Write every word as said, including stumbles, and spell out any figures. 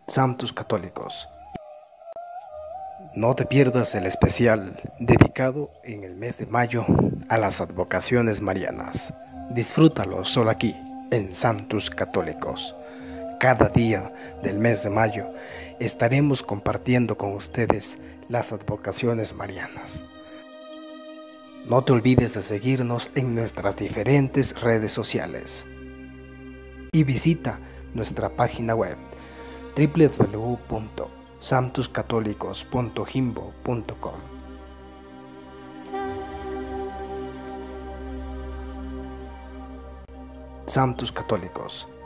Santos Católicos. No te pierdas el especial dedicado en el mes de mayo a las advocaciones marianas. Disfrútalo solo aquí, en Santos Católicos. Cada día del mes de mayo estaremos compartiendo con ustedes las advocaciones marianas. No te olvides de seguirnos en nuestras diferentes redes sociales y visita nuestra página web doble u doble u doble u punto santos católicos punto jimbo punto com. Santos Católicos.